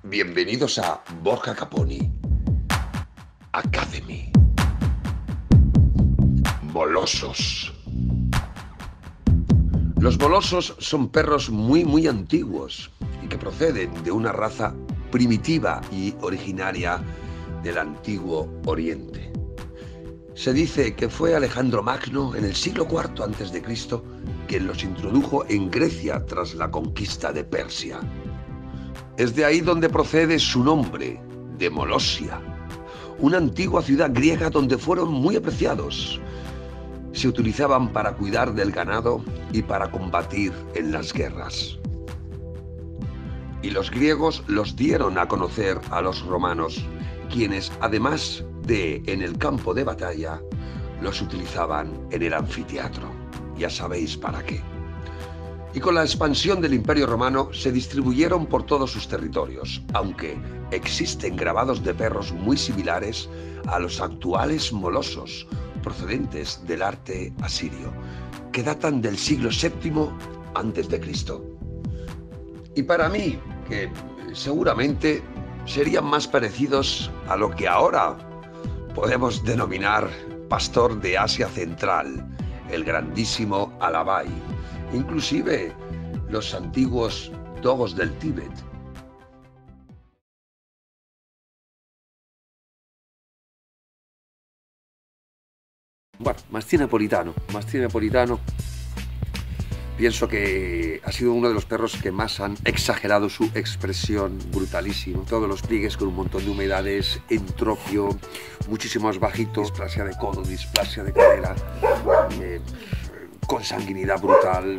Bienvenidos a Borja Caponi Academy. Molosos. Los molosos son perros muy antiguos y que proceden de una raza primitiva y originaria del antiguo Oriente. Se dice que fue Alejandro Magno en el siglo IV a.C. quien los introdujo en Grecia tras la conquista de Persia. Es de ahí donde procede su nombre, de Molosia, una antigua ciudad griega donde fueron muy apreciados. Se utilizaban para cuidar del ganado y para combatir en las guerras. Y los griegos los dieron a conocer a los romanos, quienes, además de en el campo de batalla, los utilizaban en el anfiteatro. Ya sabéis para qué. Y con la expansión del Imperio Romano se distribuyeron por todos sus territorios, aunque existen grabados de perros muy similares a los actuales molosos, procedentes del arte asirio, que datan del siglo VII a.C. Y para mí, que seguramente serían más parecidos a lo que ahora podemos denominar pastor de Asia Central, el grandísimo Alabay, inclusive los antiguos dogos del Tíbet. Bueno, mastín napolitano. Pienso que ha sido uno de los perros que más han exagerado su expresión, brutalísimo. Todos los pliegues con un montón de humedades, entropio, muchísimo más bajito, displasia de codo, displasia de cadera, consanguinidad brutal.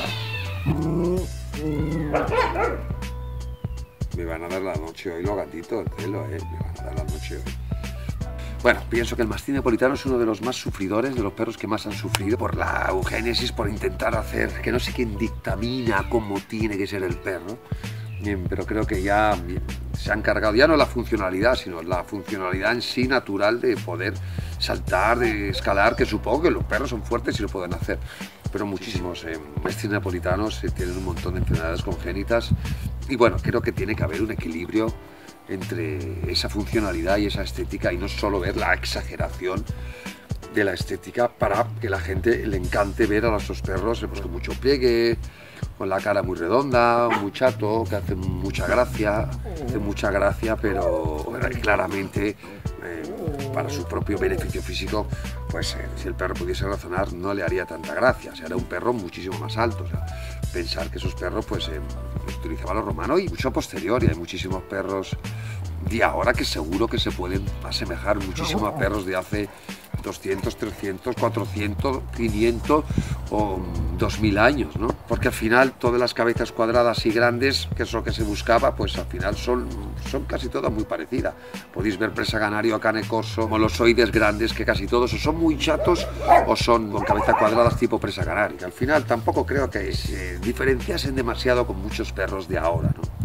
Me van a dar la noche hoy los gatitos, me van a dar la noche hoy. Bueno, pienso que el mastín napolitano es uno de los más sufridores, de los perros que más han sufrido por la eugénesis, por intentar hacer que no sé quién dictamina cómo tiene que ser el perro. Bien, pero creo que ya se han cargado, ya no la funcionalidad, sino la funcionalidad en sí natural de poder saltar, de escalar, que supongo que los perros son fuertes y lo pueden hacer. Pero muchísimos mastín napolitanos tienen un montón de enfermedades congénitas y bueno, creo que tiene que haber un equilibrio entre esa funcionalidad y esa estética y no solo ver la exageración de la estética para que la gente le encante ver a esos perros pues, con mucho pliegue, con la cara muy redonda, muy chato, que hace mucha gracia, pero claramente para su propio beneficio físico, pues si el perro pudiese razonar no le haría tanta gracia, o sea, era un perro muchísimo más alto, o sea, pensar que esos perros pues los utilizaban los romanos y mucho posterior, y hay muchísimos perros de ahora que seguro que se pueden asemejar muchísimo a perros de hace 200, 300, 400, 500 o 2000 años, ¿no? Porque al final todas las cabezas cuadradas y grandes, que es lo que se buscaba, pues al final son casi todas muy parecidas. Podéis ver presa canario, cane corso, molosoides grandes, que casi todos o son muy chatos o son con cabezas cuadradas tipo presa canario. Al final tampoco creo que se diferenciasen demasiado con muchos perros de ahora, ¿no?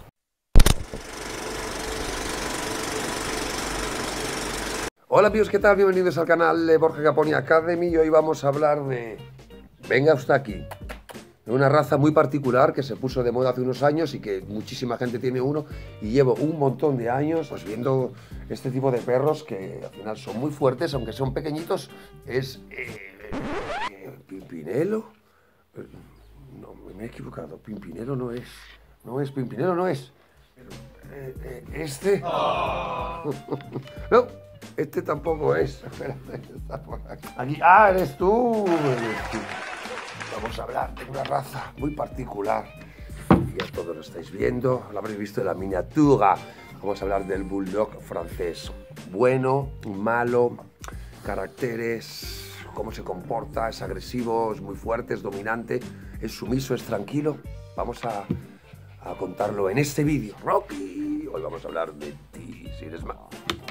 Hola amigos, ¿qué tal? Bienvenidos al canal de Borja Caponi Academy y hoy vamos a hablar de, venga usted aquí, de una raza muy particular que se puso de moda hace unos años y que muchísima gente tiene uno y llevo un montón de años pues viendo este tipo de perros que al final son muy fuertes, aunque son pequeñitos. Es Pimpinelo, no, me he equivocado, Pimpinelo no es, Pimpinelo no es, este, no. Este tampoco es. Espérate, está por aquí. ¡Ah, eres tú! Vamos a hablar de una raza muy particular. Ya todos lo estáis viendo, lo habréis visto en la miniatura. Vamos a hablar del bulldog francés. Bueno, malo, caracteres, cómo se comporta, es agresivo, es muy fuerte, es dominante, es sumiso, es tranquilo. Vamos a contarlo en este vídeo. Rocky, hoy vamos a hablar de ti, si eres malo.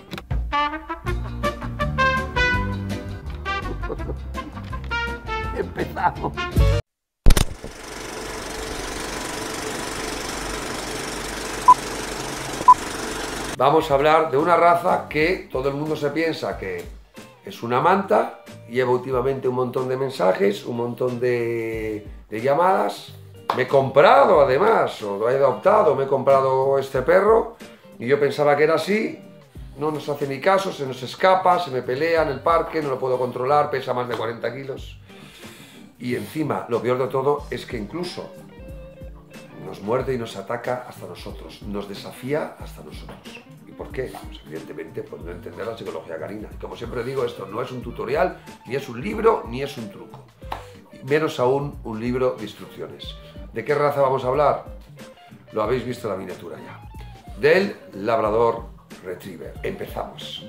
Empezamos. Vamos a hablar de una raza que todo el mundo se piensa que es una manta. Llevo últimamente un montón de mensajes, un montón de llamadas. Me he comprado además, o lo he adoptado, me he comprado este perro Y yo pensaba que era así, no nos hace ni caso, se nos escapa, se me pelea en el parque, no lo puedo controlar, pesa más de 40 kilos. Y encima, lo peor de todo es que incluso nos muerde y nos ataca hasta nosotros, nos desafía hasta nosotros. ¿Y por qué? Pues evidentemente por no entender la psicología canina. Y como siempre digo, esto no es un tutorial, ni es un libro, ni es un truco. Y menos aún un libro de instrucciones. ¿De qué raza vamos a hablar? Lo habéis visto en la miniatura ya. Del Labrador Retriever. Empezamos.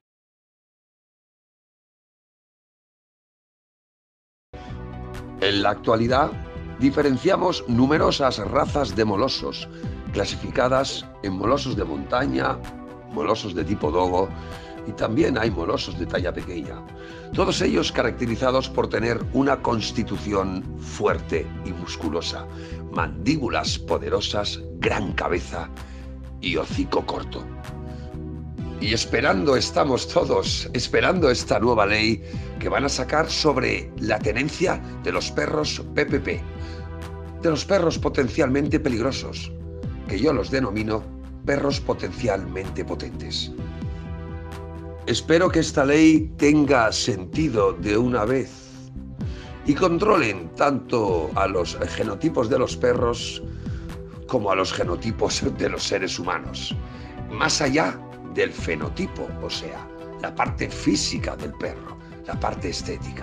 En la actualidad, diferenciamos numerosas razas de molosos, clasificadas en molosos de montaña, molosos de tipo dogo y también hay molosos de talla pequeña. Todos ellos caracterizados por tener una constitución fuerte y musculosa, mandíbulas poderosas, gran cabeza y hocico corto. Y esperando estamos todos, esperando esta nueva ley que van a sacar sobre la tenencia de los perros PPP, de los perros potencialmente peligrosos, que yo los denomino perros potencialmente potentes. Espero que esta ley tenga sentido de una vez y controlen tanto a los genotipos de los perros como a los genotipos de los seres humanos, más allá del fenotipo, o sea, la parte física del perro, la parte estética.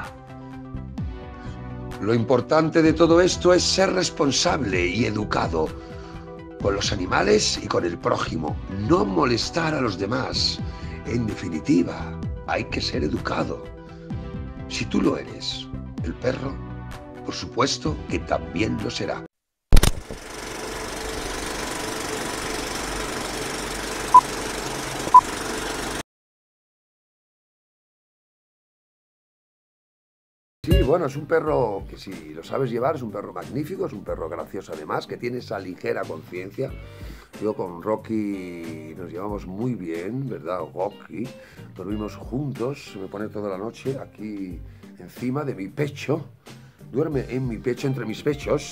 Lo importante de todo esto es ser responsable y educado con los animales y con el prójimo, no molestar a los demás. En definitiva, hay que ser educado. Si tú lo eres, el perro, por supuesto que también lo será. Sí, bueno, es un perro que si lo sabes llevar es un perro magnífico, es un perro gracioso además, que tiene esa ligera conciencia. Yo con Rocky nos llevamos muy bien, ¿verdad? Rocky, dormimos juntos, se me pone toda la noche aquí encima de mi pecho, duerme en mi pecho, entre mis pechos.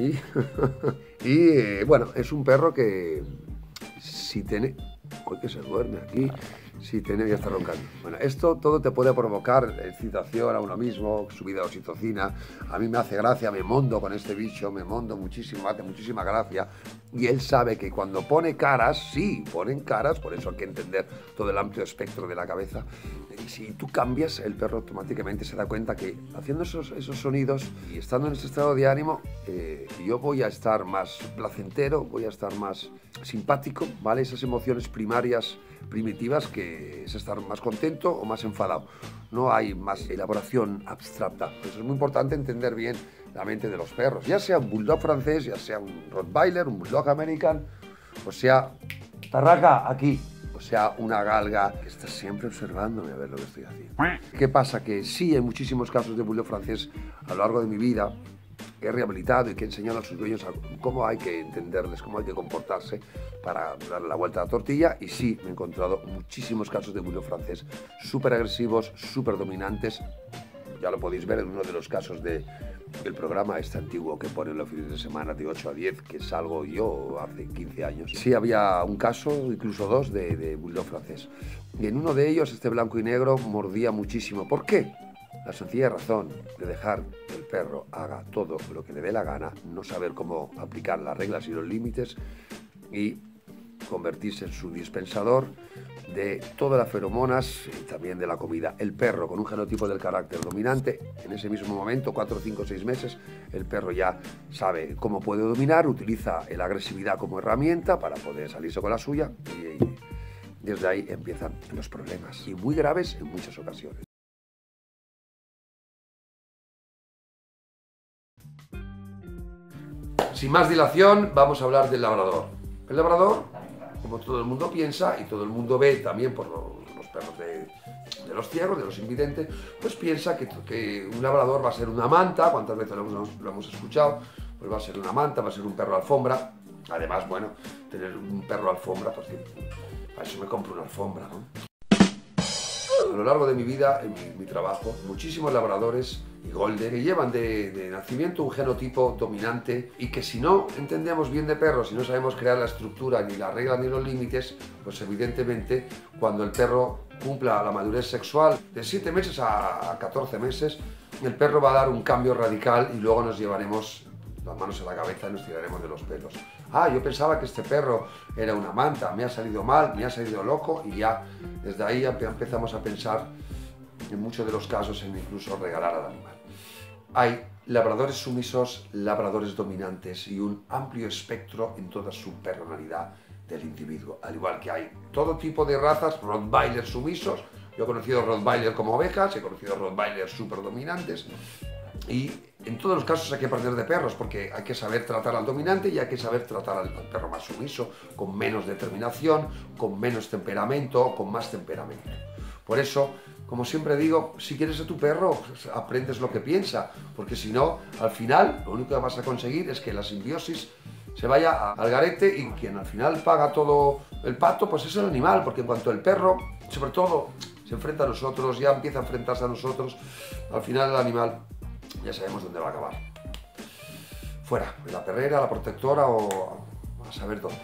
Bueno, es un perro que si tiene... Hoy que se duerme aquí... Sí, ya está roncando. Bueno, esto todo te puede provocar excitación a uno mismo, subida de oxitocina. A mí me hace gracia, me mondo con este bicho, me mondo muchísimo, me hace muchísima gracia. Y él sabe que cuando pone caras, sí, ponen caras, por eso hay que entender todo el amplio espectro de la cabeza. Y si tú cambias, el perro automáticamente se da cuenta que haciendo esos sonidos y estando en ese estado de ánimo, yo voy a estar más placentero, voy a estar más simpático, ¿vale? Esas emociones primarias, primitivas, que es estar más contento o más enfadado. No hay más elaboración abstracta. Por eso es muy importante entender bien la mente de los perros, ya sea un bulldog francés, ya sea un rottweiler, un bulldog americano, o sea, tarraca aquí, o sea, una galga que está siempre observándome a ver lo que estoy haciendo. ¿Qué pasa? Que sí, hay muchísimos casos de bulldog francés a lo largo de mi vida que he rehabilitado y que he enseñado a sus dueños cómo hay que entenderles, cómo hay que comportarse para darle la vuelta a la tortilla. Y sí, me he encontrado muchísimos casos de bulldog francés súper agresivos, súper dominantes. Ya lo podéis ver en uno de los casos del programa este antiguo que ponen los fines de semana de 8 a 10, que salgo yo hace 15 años. Sí, había un caso, incluso dos, de bulldog francés. Y en uno de ellos, este blanco y negro, mordía muchísimo. ¿Por qué? La sencilla razón de dejar que el perro haga todo lo que le dé la gana, no saber cómo aplicar las reglas y los límites y convertirse en su dispensador de todas las feromonas y también de la comida. El perro con un genotipo del carácter dominante, en ese mismo momento, 4, 5, 6 meses, el perro ya sabe cómo puede dominar, utiliza la agresividad como herramienta para poder salirse con la suya y desde ahí empiezan los problemas, y muy graves en muchas ocasiones. Sin más dilación, vamos a hablar del labrador. El labrador, como todo el mundo piensa y todo el mundo ve también por los perros de los ciegos, de los invidentes, pues piensa que un labrador va a ser una manta. ¿Cuántas veces lo hemos escuchado? Pues va a ser una manta, va a ser un perro alfombra. Además, bueno, tener un perro alfombra, pues para eso me compro una alfombra, ¿no? A lo largo de mi vida, en mi trabajo, muchísimos labradores y golden que llevan de nacimiento un genotipo dominante y que si no entendemos bien de perros, si no sabemos crear la estructura, ni las reglas, ni los límites, pues evidentemente cuando el perro cumpla la madurez sexual de 7 meses a 14 meses, el perro va a dar un cambio radical y luego nos llevaremos las manos a la cabeza y nos tiraremos de los pelos. Ah, yo pensaba que este perro era una manta, me ha salido mal, me ha salido loco, y ya desde ahí empezamos a pensar en muchos de los casos en incluso regalar al animal. Hay labradores sumisos, labradores dominantes y un amplio espectro en toda su personalidad del individuo, al igual que hay todo tipo de razas, rottweiler sumisos. Yo he conocido rottweiler como ovejas, he conocido rottweiler súper dominantes, y en todos los casos hay que aprender de perros, porque hay que saber tratar al dominante y hay que saber tratar al perro más sumiso, con menos determinación, con menos temperamento, con más temperamento. Por eso, como siempre digo, si quieres a tu perro, pues aprendes lo que piensa, porque si no, al final, lo único que vas a conseguir es que la simbiosis se vaya al garete, y quien al final paga todo el pato, pues es el animal, porque en cuanto el perro, sobre todo, se enfrenta a nosotros, ya empieza a enfrentarse a nosotros, al final el animal ya sabemos dónde va a acabar. Fuera, en la perrera, la protectora o a saber dónde.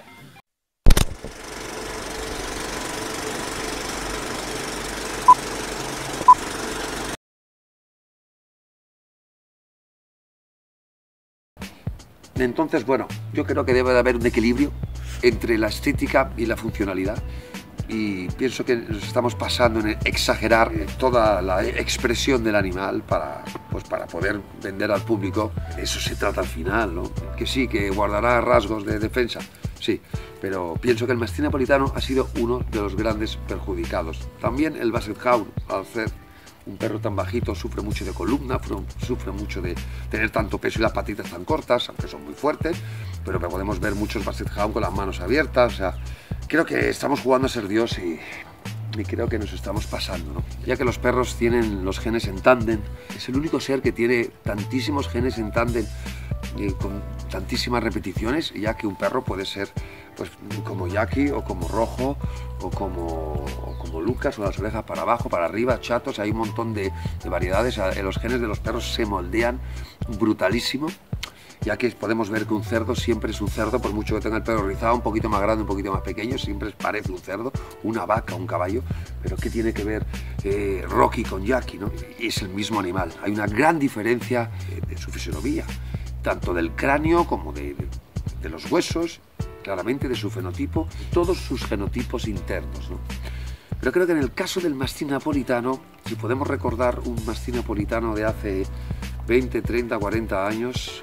Entonces, bueno, yo creo que debe de haber un equilibrio entre la estética y la funcionalidad, y pienso que nos estamos pasando en exagerar toda la expresión del animal para poder vender al público. De eso se trata al final, ¿no? Que sí, que guardará rasgos de defensa, sí, pero pienso que el mastín napolitano ha sido uno de los grandes perjudicados. También el Basset Hound, al ser un perro tan bajito, sufre mucho de columna, sufre mucho de tener tanto peso y las patitas tan cortas, aunque son muy fuertes, pero podemos ver muchos Basset Hound con las manos abiertas. O sea, creo que estamos jugando a ser Dios y creo que nos estamos pasando, ¿no? Ya que los perros tienen los genes en tándem, es el único ser que tiene tantísimos genes en tándem con tantísimas repeticiones, ya que un perro puede ser pues como Jackie o como Rojo o como Lucas, o las orejas para abajo, para arriba, chatos. Hay un montón de variedades. Los genes de los perros se moldean brutalísimo, ya que podemos ver que un cerdo siempre es un cerdo, por mucho que tenga el pelo rizado, un poquito más grande, un poquito más pequeño, siempre parece un cerdo, una vaca, un caballo. Pero ¿qué tiene que ver Rocky con Jackie, ¿no? Y es el mismo animal. Hay una gran diferencia de su fisonomía, tanto del cráneo como de los huesos, claramente de su fenotipo, todos sus genotipos internos, ¿no? Pero creo que en el caso del mastín napolitano, si podemos recordar un mastín napolitano de hace 20, 30, 40 años,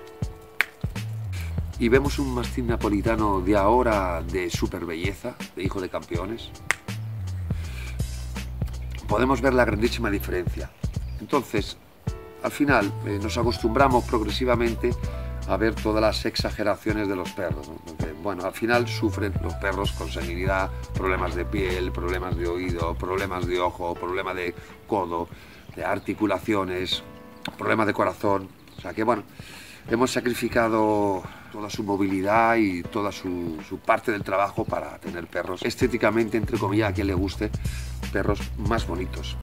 y vemos un mastín napolitano de ahora de super belleza, de hijo de campeones, podemos ver la grandísima diferencia. Entonces, al final, nos acostumbramos progresivamente a ver todas las exageraciones de los perros, ¿no? Porque, bueno, al final sufren los perros con senilidad, problemas de piel, problemas de oído, problemas de ojo, problemas de codo, de articulaciones, problemas de corazón. O sea que, bueno, hemos sacrificado toda su movilidad y toda su parte del trabajo para tener perros estéticamente, entre comillas, a quien le guste, perros más bonitos.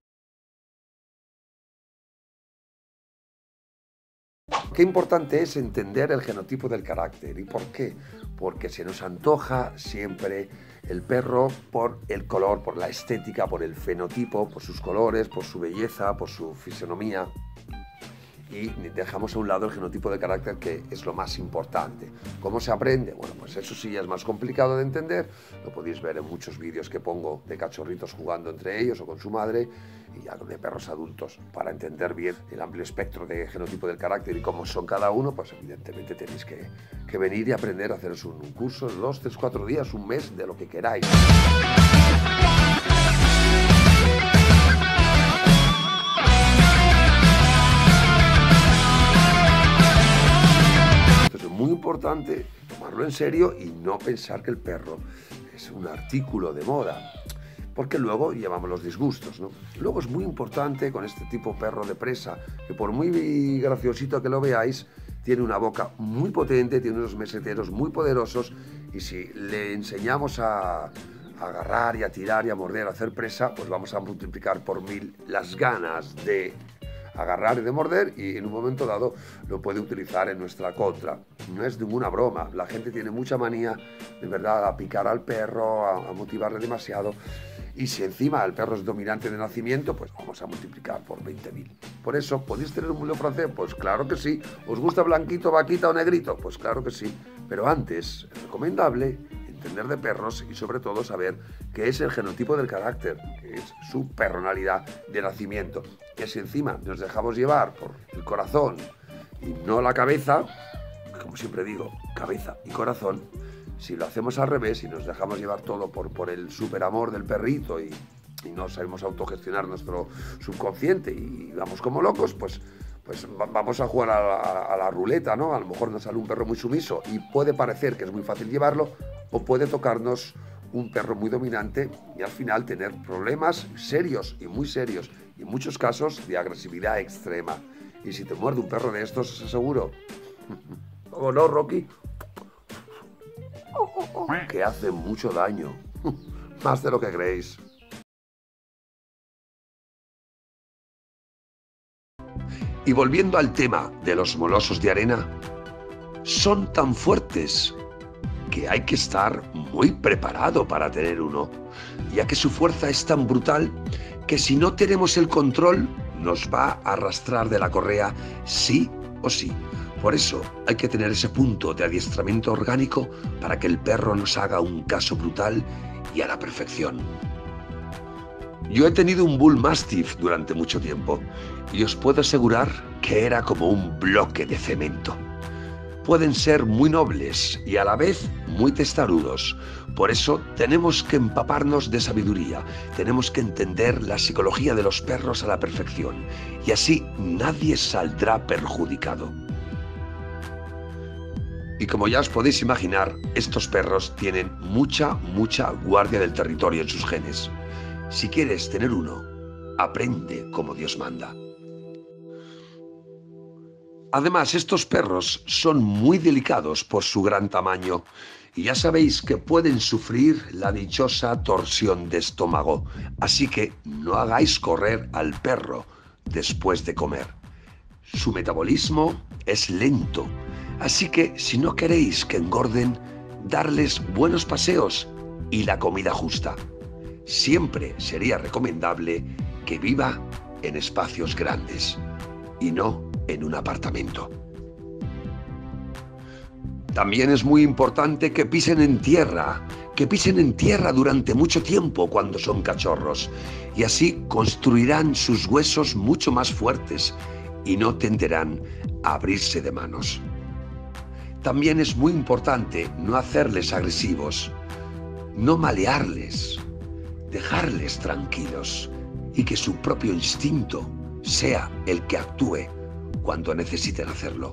Qué importante es entender el genotipo del carácter. ¿Y por qué? Porque se nos antoja siempre el perro por el color, por la estética, por el fenotipo, por sus colores, por su belleza, por su fisonomía. Y dejamos a un lado el genotipo de carácter, que es lo más importante. ¿Cómo se aprende? Bueno, pues eso sí ya es más complicado de entender. Lo podéis ver en muchos vídeos que pongo de cachorritos jugando entre ellos o con su madre, y ya de perros adultos. Para entender bien el amplio espectro de genotipo del carácter y cómo son cada uno, pues evidentemente tenéis que venir y aprender a haceros un curso en 2, 3, 4 días, un mes, de lo que queráis. Muy importante tomarlo en serio y no pensar que el perro es un artículo de moda, porque luego llevamos los disgustos, ¿no? Luego es muy importante con este tipo perro de presa, que por muy graciosito que lo veáis, tiene una boca muy potente, tiene unos meseteros muy poderosos, y si le enseñamos a a agarrar y a tirar y a morder, a hacer presa, pues vamos a multiplicar por 1000 las ganas de agarrar y de morder, y en un momento dado lo puede utilizar en nuestra contra. No es ninguna broma, la gente tiene mucha manía, de verdad, a picar al perro, a motivarle demasiado, y si encima el perro es dominante de nacimiento, pues vamos a multiplicar por 20.000. Por eso, ¿podéis tener un bulldog francés? Pues claro que sí. ¿Os gusta blanquito, vaquita o negrito? Pues claro que sí. Pero antes, es recomendable entender de perros y sobre todo saber qué es el genotipo del carácter, que es su personalidad de nacimiento. Que si encima nos dejamos llevar por el corazón y no la cabeza, como siempre digo, cabeza y corazón, si lo hacemos al revés y nos dejamos llevar todo por el superamor del perrito y no sabemos autogestionar nuestro subconsciente y vamos como locos, pues vamos a jugar a la ruleta, ¿no? A lo mejor nos sale un perro muy sumiso y puede parecer que es muy fácil llevarlo, o puede tocarnos un perro muy dominante y al final tener problemas serios y muy serios, y en muchos casos de agresividad extrema. Y si te muerde un perro de estos, os aseguro, ¿o no, Rocky? Que hace mucho daño, más de lo que creéis. Y volviendo al tema de los molosos de arena, son tan fuertes que hay que estar muy preparado para tener uno, ya que su fuerza es tan brutal que si no tenemos el control nos va a arrastrar de la correa sí o sí. Por eso hay que tener ese punto de adiestramiento orgánico para que el perro nos haga un caso brutal y a la perfección. Yo he tenido un Bull Mastiff durante mucho tiempo y os puedo asegurar que era como un bloque de cemento. Pueden ser muy nobles y a la vez muy testarudos. Por eso tenemos que empaparnos de sabiduría, tenemos que entender la psicología de los perros a la perfección y así nadie saldrá perjudicado. Y como ya os podéis imaginar, estos perros tienen mucha guardia del territorio en sus genes. Si quieres tener uno, aprende como Dios manda. Además, estos perros son muy delicados por su gran tamaño y ya sabéis que pueden sufrir la dichosa torsión de estómago, así que no hagáis correr al perro después de comer. Su metabolismo es lento, así que si no queréis que engorden, darles buenos paseos y la comida justa. Siempre sería recomendable que viva en espacios grandes y no en un apartamento. También es muy importante que pisen en tierra durante mucho tiempo cuando son cachorros, y así construirán sus huesos mucho más fuertes y no tenderán a abrirse de manos. También es muy importante no hacerles agresivos, no malearles, dejarles tranquilos y que su propio instinto sea el que actúe cuando necesiten hacerlo.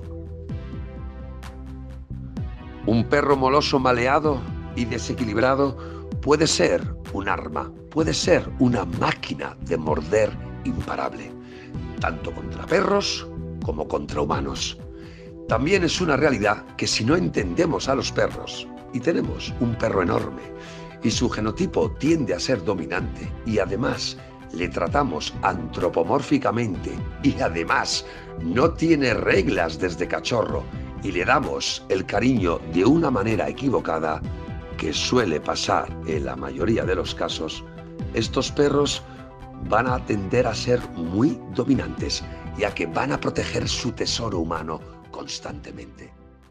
Un perro moloso maleado y desequilibrado puede ser un arma, puede ser una máquina de morder imparable, tanto contra perros como contra humanos. También es una realidad que si no entendemos a los perros, y tenemos un perro enorme, y su genotipo tiende a ser dominante, y además le tratamos antropomórficamente, y además no tiene reglas desde cachorro, y le damos el cariño de una manera equivocada, que suele pasar en la mayoría de los casos, estos perros van a tender a ser muy dominantes, ya que van a proteger su tesoro humano constantemente.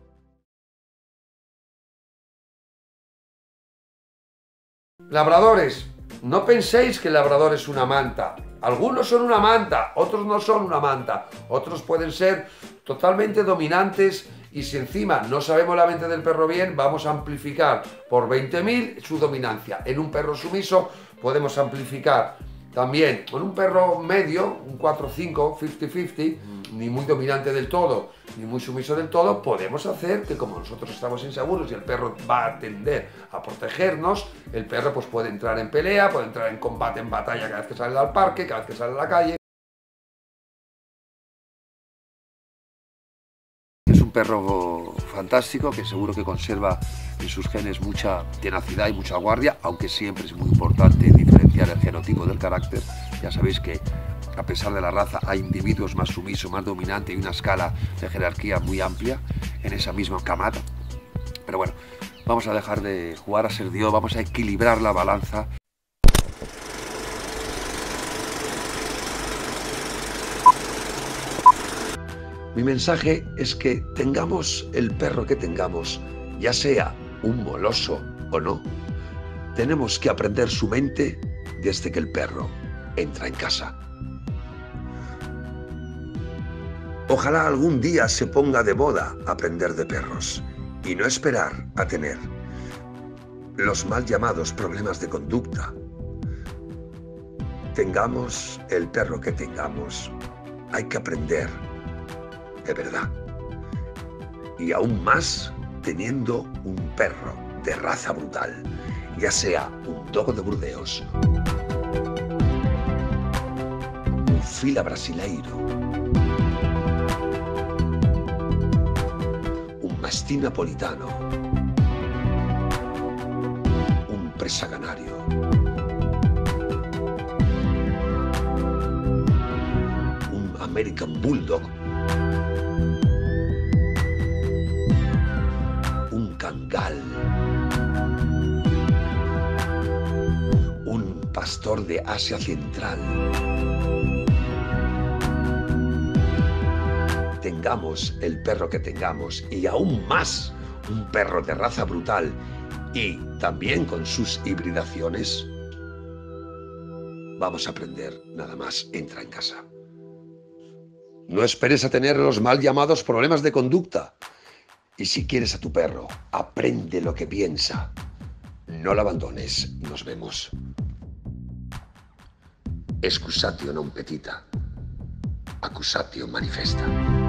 Labradores, no penséis que el labrador es una manta. Algunos son una manta, otros no son una manta. Otros pueden ser totalmente dominantes y si encima no sabemos la mente del perro bien, vamos a amplificar por 20.000 su dominancia. En un perro sumiso podemos amplificar también con un perro medio, un 4-5, 50-50, ni muy dominante del todo, ni muy sumiso del todo, podemos hacer que como nosotros estamos inseguros y el perro va a tender a protegernos, el perro pues puede entrar en pelea, puede entrar en combate, en batalla cada vez que sale al parque, cada vez que sale a la calle. Es un perro fantástico, que seguro que conserva en sus genes mucha tenacidad y mucha guardia, aunque siempre es muy importante diferenciar el genotipo del carácter. Ya sabéis que a pesar de la raza hay individuos más sumisos, más dominantes y una escala de jerarquía muy amplia en esa misma camada. Pero bueno, vamos a dejar de jugar a ser Dios, vamos a equilibrar la balanza. Mi mensaje es que tengamos el perro que tengamos, ya sea un moloso o no, tenemos que aprender su mente desde que el perro entra en casa. Ojalá algún día se ponga de moda aprender de perros y no esperar a tener los mal llamados problemas de conducta. Tengamos el perro que tengamos, hay que aprender de verdad. Y aún más teniendo un perro de raza brutal, ya sea un dogo de Burdeos, un fila brasileiro, un mastín napolitano, un presa canario, un American Bulldog, un Kangal, un pastor de Asia Central. Tengamos el perro que tengamos y aún más un perro de raza brutal y también con sus hibridaciones, vamos a aprender nada más entra en casa. No esperes a tener los mal llamados problemas de conducta. Y si quieres a tu perro, aprende lo que piensa. No lo abandones. Nos vemos. Excusatio non petita, accusatio manifesta.